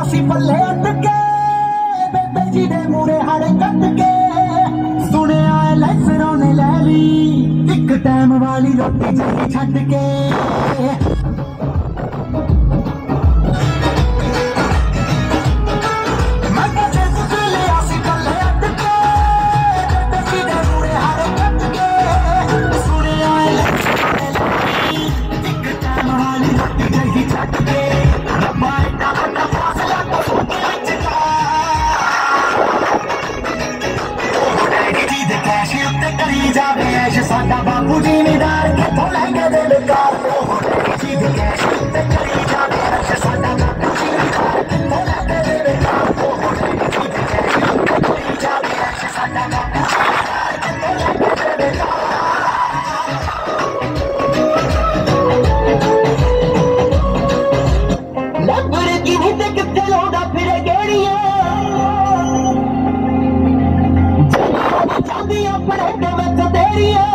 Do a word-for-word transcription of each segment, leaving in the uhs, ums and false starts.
सी पल्ले अटके बेबे जी दे मूरे हाड़े कट के सुने आए लैसरों ने ले ली एक टाइम वाली रोटी जही छट के साडा बापू जी ने डार के तो लेंगे दिल कार जी दे कैश ते करी जावे साडा बापू जी ने डार के तो लेंगे दिल कार जी दे कैश ते करी जावे साडा बापू जी ने डार के तो लेंगे दिल कार लैम्बोर्गिनी ते किथे लाउंदा फिरे गेड़ियां चांदी अपने के विच तेरियां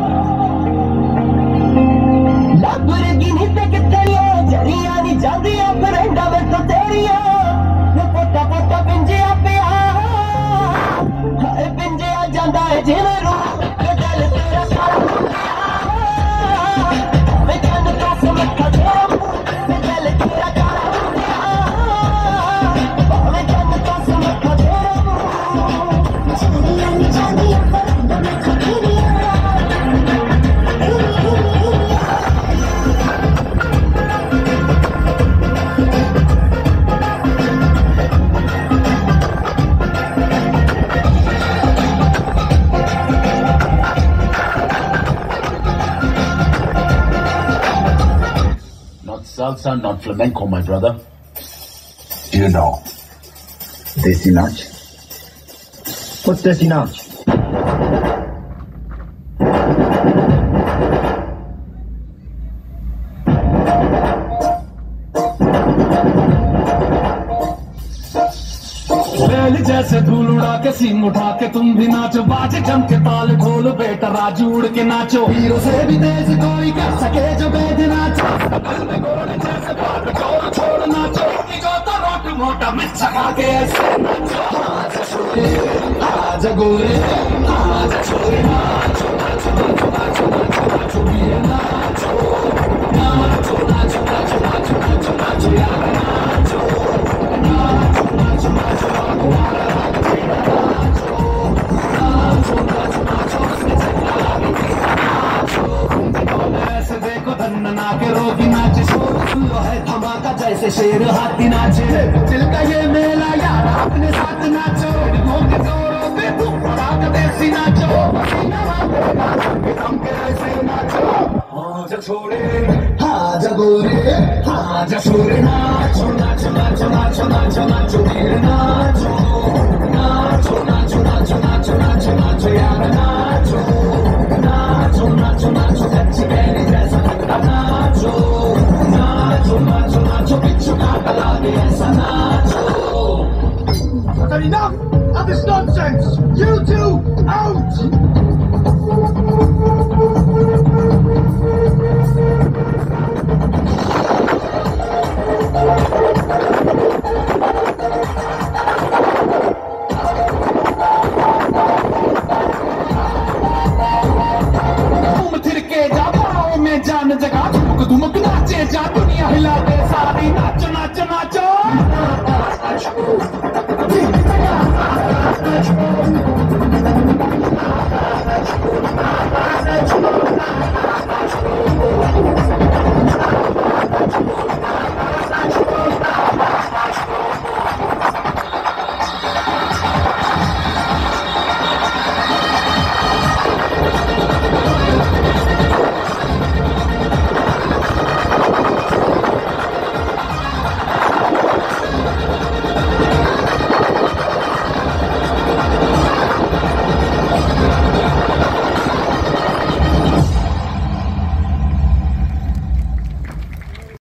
लैम्बोर्गिनी ते किथे जरियां नी जांदियां फ्रेंडा विच तेरियां पोटा पोटा पिंजिया पिया हाय पिंजिया जांदा है जिवें रूह दिल तेरा सारा मैं चंद तो समझा तेरा दिल तेरा Salsa, not flamenco, my brother. Do you know Desi Nach? What's Desi Nach? जैसे धूल उड़ा के सींग उठा के तुम भी नाचो बाजे जम के ताल ढोल बेटा राजू उड़ के नाचो हीरो से भी तेज कोई कर सके जो बेद नाचो घोड़े जैसे बाल ढोल छोड़ नाचो जो तो रोट मोटा मिर्चा खा के ऐसे नाचो आजा छोरे आजा गोरे आजा छोरे नाचो नाचो नाचो नाचो नाचो नाचो वीर नाचो नाचो नाचो नाचो नाचो नाचो नाचो यार नाचो नाचो नाचो नाचो धमाका जैसे शेर हाथी नाचे दिल का ये मेला यार अपने साथ नाचो के जोरों पे तू पड़ाका देसी नाचो हम के ऐसे नाचो आजा छोरे आजा गोरे आजा छोरे नाचो नाचो नाचो नाचो नाचो नाचो वीर नाचो नाचो नाचो नाचो नाचो नाचो नाचो यार नाचो नाचो नाचो नाचो सच्ची कहने जैसा नाचो नाचो नाचो नाचो बिच्छू काटा लागे ऐसा नाचो But enough of this nonsense! You two, out! घूम फिर के जा पाओ में जान जगह धुमक धुमक नाचे जा